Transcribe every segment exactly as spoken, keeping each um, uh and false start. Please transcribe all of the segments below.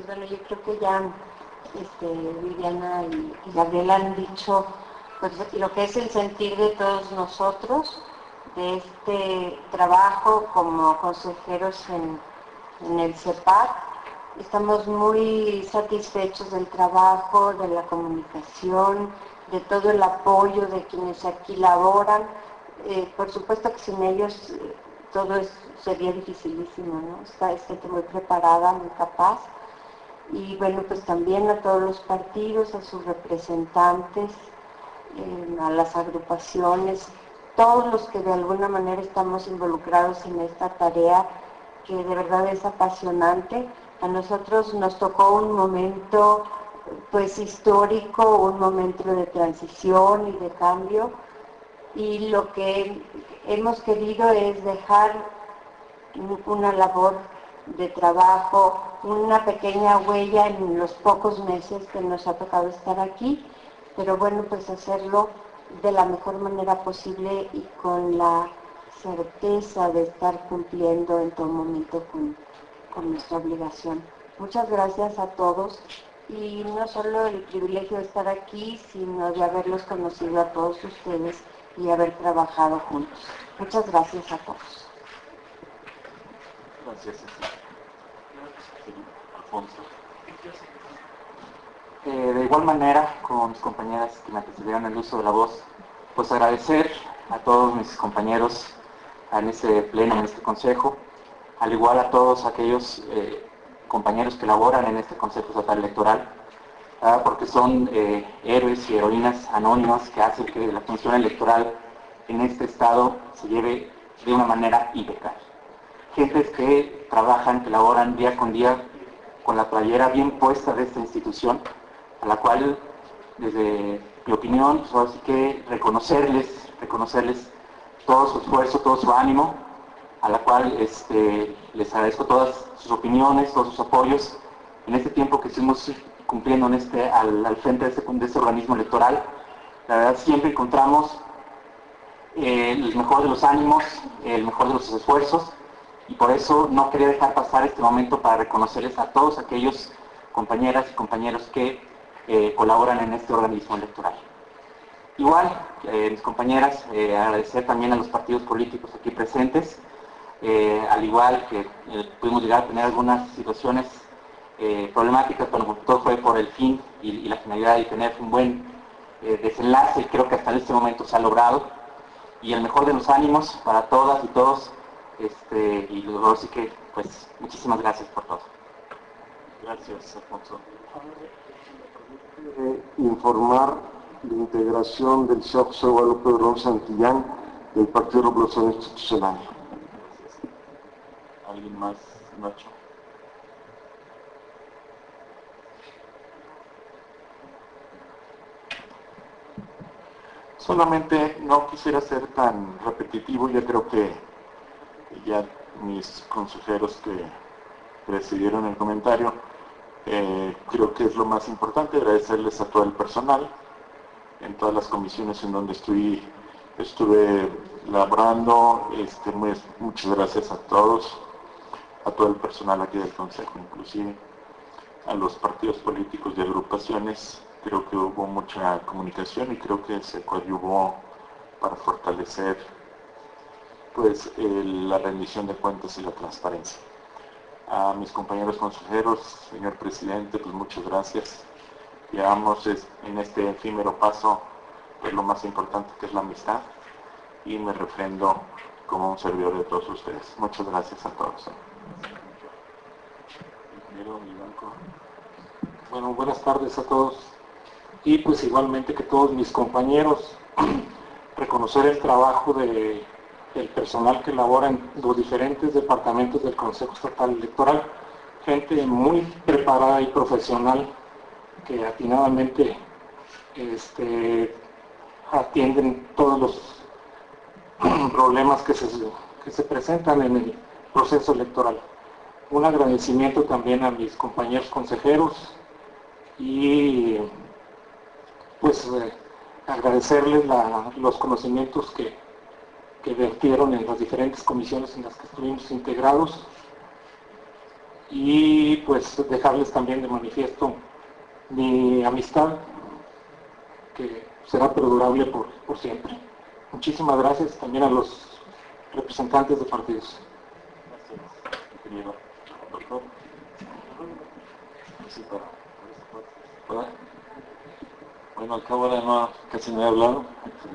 pues bueno, yo creo que ya este, Viviana y, y Gabriela han dicho pues, lo que es el sentir de todos nosotros, de este trabajo como consejeros en, en el CEPAC. Estamos muy satisfechos del trabajo, de la comunicación, de todo el apoyo de quienes aquí laboran. Eh, por supuesto que sin ellos eh, todo es, sería dificilísimo, ¿no? Está, es gente muy preparada, muy capaz. Y bueno, pues también a todos los partidos, a sus representantes, eh, a las agrupaciones, todos los que de alguna manera estamos involucrados en esta tarea que de verdad es apasionante. A nosotros nos tocó un momento pues histórico, un momento de transición y de cambio, y lo que hemos querido es dejar una labor de trabajo, una pequeña huella en los pocos meses que nos ha tocado estar aquí, pero bueno, pues hacerlo de la mejor manera posible y con la certeza de estar cumpliendo en todo momento con, con nuestra obligación. Muchas gracias a todos, y no solo el privilegio de estar aquí, sino de haberlos conocido a todos ustedes y haber trabajado juntos. Muchas gracias a todos. Gracias, Alfonso. Eh, de igual manera, con mis compañeras que me antecedieron el uso de la voz, pues agradecer a todos mis compañeros en este pleno, en este consejo, al igual a todos aquellos eh, compañeros que laboran en este Consejo Estatal Electoral, ¿verdad? Porque son eh, héroes y heroínas anónimas que hacen que la función electoral en este estado se lleve de una manera impecable. Gentes que trabajan, que laboran día con día con la playera bien puesta de esta institución, a la cual, desde mi opinión, pues ahora sí que reconocerles, reconocerles todo su esfuerzo, todo su ánimo, a la cual este, les agradezco todas sus opiniones, todos sus apoyos en este tiempo que estuvimos cumpliendo en este, al, al frente de este, de este organismo electoral. La verdad, siempre encontramos eh, el mejor de los ánimos, el mejor de los esfuerzos, y por eso no quería dejar pasar este momento para reconocerles a todos aquellos compañeras y compañeros que eh, colaboran en este organismo electoral. Igual, eh, mis compañeras, eh, agradecer también a los partidos políticos aquí presentes, eh, al igual que eh, pudimos llegar a tener algunas situaciones eh, problemáticas, pero todo fue por el fin y, y la finalidad de tener un buen eh, desenlace, y creo que hasta este momento se ha logrado, y el mejor de los ánimos para todas y todos. Este, y luego así que, pues, muchísimas gracias por todo. Gracias, Alfonso. Eh, informar la integración del señor José Guadalupe Durón Santillán del Partido Revolución Institucional. Gracias. ¿Alguien más, Nacho? Solamente no quisiera ser tan repetitivo, ya creo que ya mis consejeros que presidieron el comentario, eh, creo que es lo más importante, agradecerles a todo el personal, en todas las comisiones en donde estoy, estuve laborando, este, muy, muchas gracias a todos, a todo el personal aquí del Consejo, inclusive a los partidos políticos y agrupaciones. Creo que hubo mucha comunicación y creo que se coadyuvó para fortalecer pues el, la rendición de cuentas y la transparencia. A mis compañeros consejeros, señor presidente, pues muchas gracias. Llevamos en este efímero paso pues lo más importante, que es la amistad, y me refrendo como un servidor de todos ustedes. Muchas gracias a todos. Bueno, buenas tardes a todos. Y pues igualmente que todos mis compañeros, reconocer el trabajo de, del personal que labora en los diferentes departamentos del Consejo Estatal Electoral, gente muy preparada y profesional que atinadamente este, atienden todos los problemas que se, que se presentan en el proceso electoral. Un agradecimiento también a mis compañeros consejeros y pues eh, agradecerles la, los conocimientos que, que vertieron en las diferentes comisiones en las que estuvimos integrados. y pues dejarles también de manifiesto mi amistad, que será perdurable por, por siempre. Muchísimas gracias también a los representantes de partidos. Gracias, ingeniero. Doctor. Sí, para, para. Bueno, al cabo de no, casi no he hablado,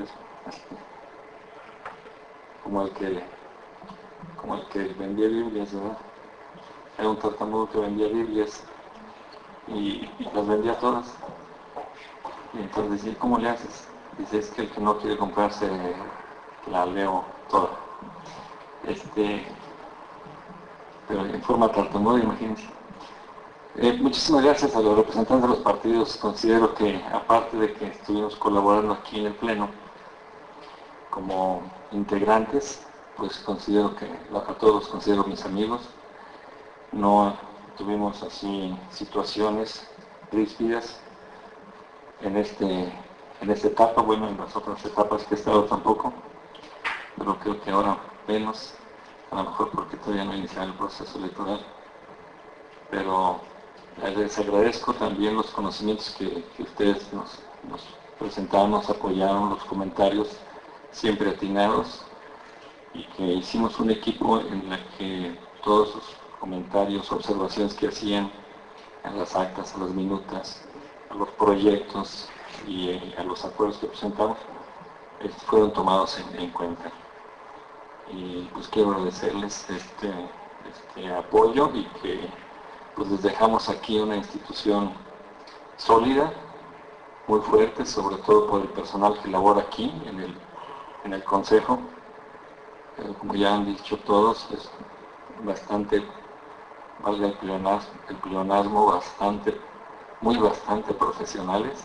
como el que, como el que vendía Biblias, ¿verdad? Era un tartamudo que vendía Biblias y, y las vendía todas. Y entonces decía, ¿cómo le haces? Dice, es que el que no quiere comprarse la leo toda. Este, pero en forma tartamuda, imagínense. Eh, muchísimas gracias a los representantes de los partidos. Considero que, aparte de que estuvimos colaborando aquí en el Pleno como integrantes, pues considero que a todos los considero mis amigos. No tuvimos así situaciones ríspidas en, este, en esta etapa, bueno, en las otras etapas que he estado tampoco, pero creo que ahora menos, a lo mejor porque todavía no iniciado el proceso electoral. Pero les agradezco también los conocimientos que, que ustedes nos, nos presentaron, nos apoyaron, los comentarios siempre atinados, y que hicimos un equipo en el que todos los comentarios, observaciones que hacían a las actas, a las minutas, a los proyectos y eh, a los acuerdos que presentamos, eh, fueron tomados en, en cuenta. Y pues quiero agradecerles este, este apoyo y que pues les dejamos aquí una institución sólida, muy fuerte, sobre todo por el personal que labora aquí en el, en el Consejo. Eh, como ya han dicho todos, es bastante, valga el pleonasmo, el pleonasmo bastante, muy bastante profesionales.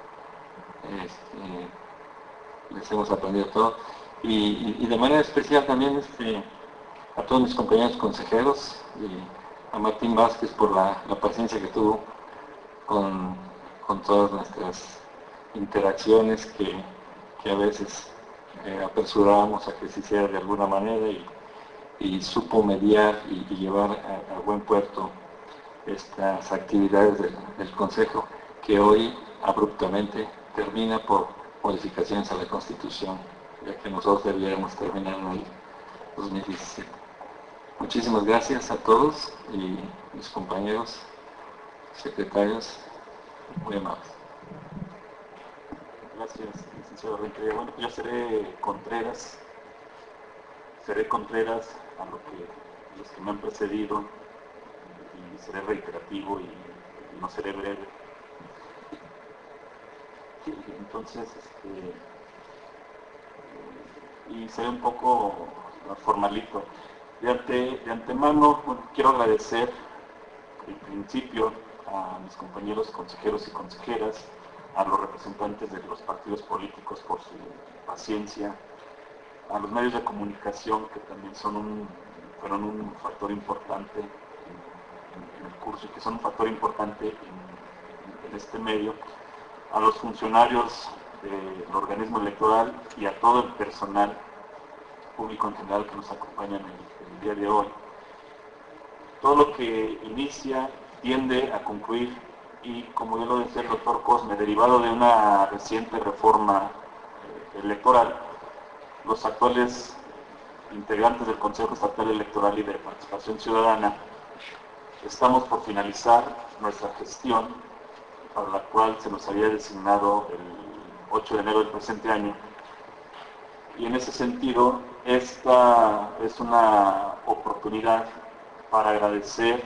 Este, les hemos aprendido todo. Y, y, y de manera especial también este, a todos mis compañeros consejeros, y a Martín Vázquez por la, la paciencia que tuvo con, con todas nuestras interacciones que, que a veces eh, apresurábamos a que se hiciera de alguna manera, y, y supo mediar y, y llevar a, a buen puerto estas actividades del, del Consejo, que hoy abruptamente termina por modificaciones a la Constitución, ya que nosotros debiéramos terminar en el dos mil diecisiete. Muchísimas gracias a todos y mis compañeros, secretarios, muy amables. Gracias, licenciado Rentería. Bueno, yo seré Contreras, seré Contreras a lo que los que me han precedido, y seré reiterativo y no seré breve. Entonces, este, y seré un poco formalito. De, ante, de antemano, bueno, quiero agradecer en principio a mis compañeros consejeros y consejeras, a los representantes de los partidos políticos por su paciencia, a los medios de comunicación que también son un, fueron un factor importante en, en, en el curso y que son un factor importante en, en este medio, a los funcionarios del organismo electoral y a todo el personal público en general que nos acompañan el, el día de hoy. Todo lo que inicia tiende a concluir, y como ya lo decía el doctor Cosme, derivado de una reciente reforma eh, electoral, los actuales integrantes del Consejo Estatal Electoral y de Participación Ciudadana estamos por finalizar nuestra gestión, para la cual se nos había designado el ocho de enero del presente año, y en ese sentido esta es una oportunidad para agradecer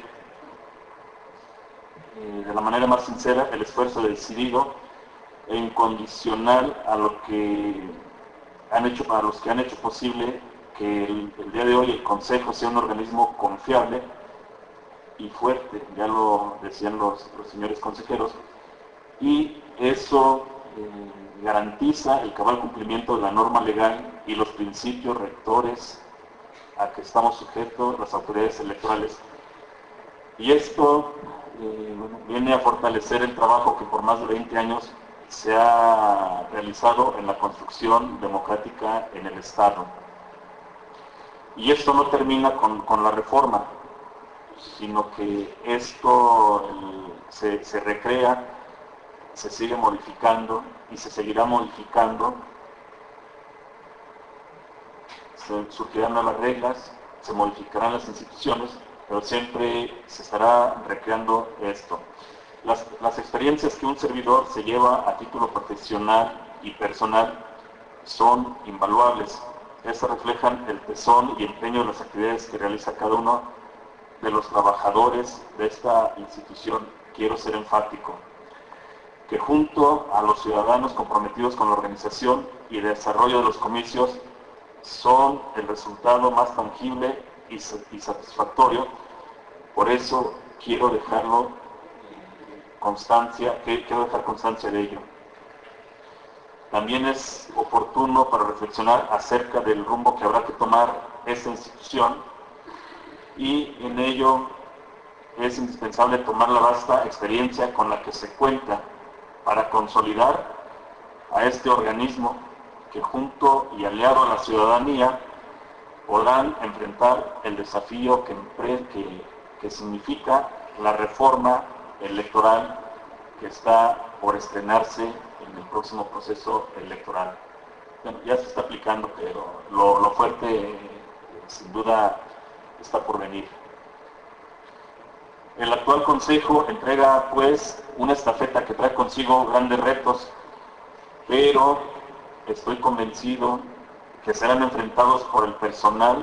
eh, de la manera más sincera el esfuerzo decidido e incondicional a lo que han hecho, a los que han hecho posible que el, el día de hoy el Consejo sea un organismo confiable y fuerte, ya lo decían los, los señores consejeros, y eso eh, garantiza el cabal cumplimiento de la norma legal y los principios rectores a que estamos sujetos las autoridades electorales. Y esto eh, viene a fortalecer el trabajo que por más de veinte años se ha realizado en la construcción democrática en el Estado. Y esto no termina con, con la reforma. sino que esto el, se, se recrea, se sigue modificando y se seguirá modificando. Se surgirán nuevas reglas, se modificarán las instituciones, pero siempre se estará recreando esto. Las, las experiencias que un servidor se lleva a título profesional y personal son invaluables. Estas reflejan el tesón y empeño de las actividades que realiza cada uno de los trabajadores de esta institución. Quiero ser enfático, que junto a los ciudadanos comprometidos con la organización y el desarrollo de los comicios son el resultado más tangible y, y satisfactorio. Por eso quiero dejarlo constancia, quiero dejar constancia de ello. También es oportuno para reflexionar acerca del rumbo que habrá que tomar esta institución, y en ello es indispensable tomar la vasta experiencia con la que se cuenta para consolidar a este organismo que, junto y aliado a la ciudadanía, podrán enfrentar el desafío que, que, que significa la reforma electoral que está por estrenarse en el próximo proceso electoral. Bueno, ya se está aplicando, pero lo, lo fuerte eh, sin duda está por venir. El actual Consejo entrega pues una estafeta que trae consigo grandes retos, pero estoy convencido que serán enfrentados por el personal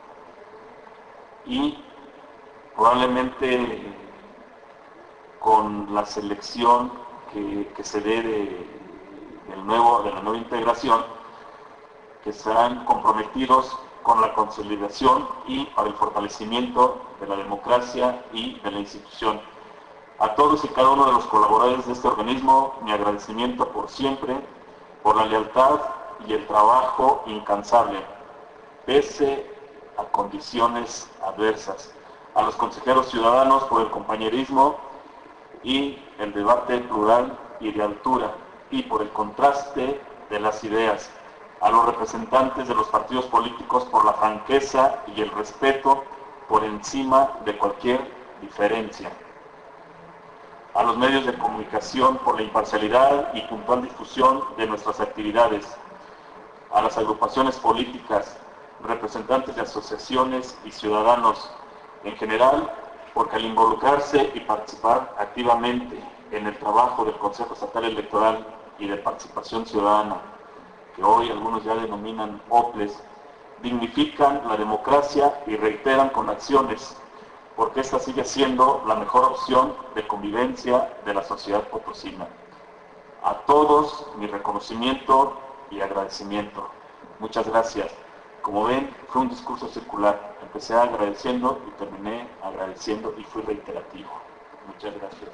y probablemente con la selección que, que se dé de, del nuevo, de la nueva integración, que serán comprometidos con la consolidación y para el fortalecimiento de la democracia y de la institución. A todos y cada uno de los colaboradores de este organismo, mi agradecimiento por siempre, por la lealtad y el trabajo incansable, pese a condiciones adversas. A los consejeros ciudadanos por el compañerismo y el debate plural y de altura, y por el contraste de las ideas. A los representantes de los partidos políticos por la franqueza y el respeto por encima de cualquier diferencia. A los medios de comunicación por la imparcialidad y puntual difusión de nuestras actividades. A las agrupaciones políticas, representantes de asociaciones y ciudadanos en general, porque al involucrarse y participar activamente en el trabajo del Consejo Estatal Electoral y de Participación Ciudadana, que hoy algunos ya denominan O P L E S, dignifican la democracia y reiteran con acciones, porque esta sigue siendo la mejor opción de convivencia de la sociedad potosina. A todos mi reconocimiento y agradecimiento. Muchas gracias. Como ven, fue un discurso circular. Empecé agradeciendo y terminé agradeciendo y fui reiterativo. Muchas gracias.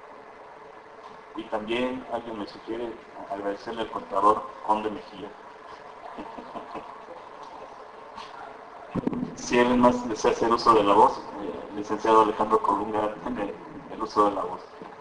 Y también alguien me sugiere agradecerle al contador Conde Mejía. Si alguien más desea hacer uso de la voz, eh, licenciado Alejandro Colunga, tiene el uso de la voz.